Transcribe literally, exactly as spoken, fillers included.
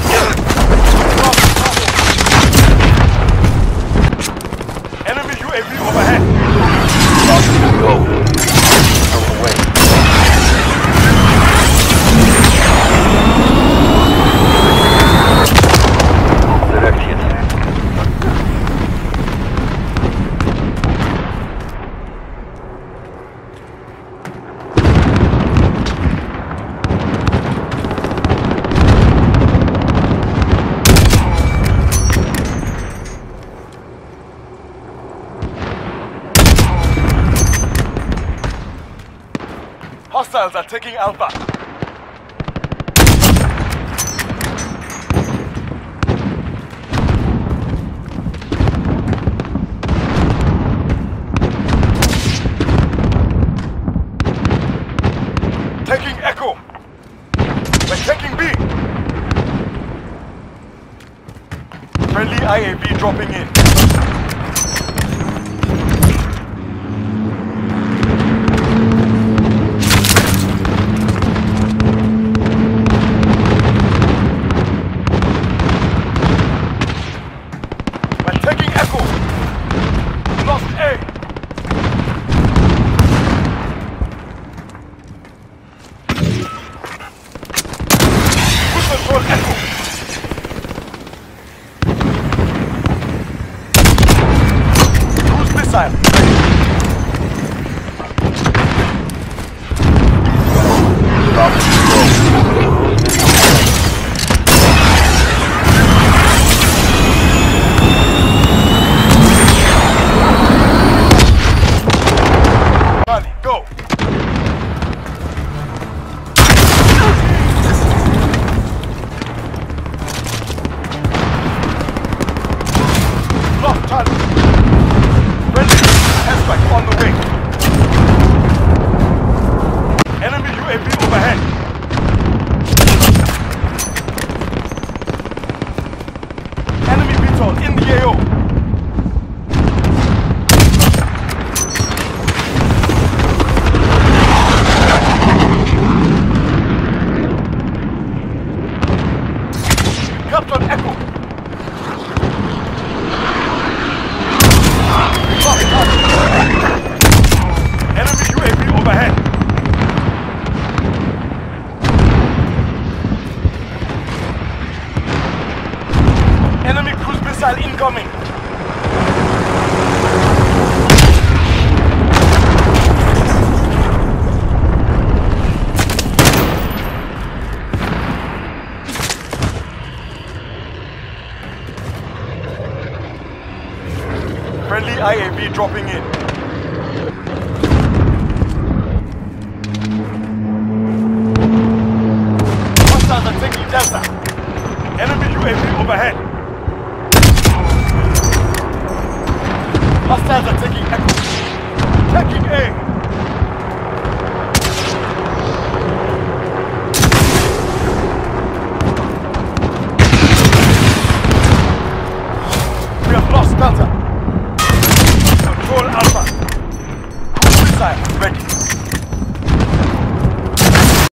Enemy U A V overhead. Go. Go away. Direction. Hostiles are taking Alpha. Taking Echo. We're taking B. Friendly I A V dropping in. Incoming! Friendly I A V dropping in. Hostiles are taking Delta. Enemy U A V overhead. Hostiles are taking Echo. Taking A. We have lost Delta. Control Alpha. Cruise missile ready.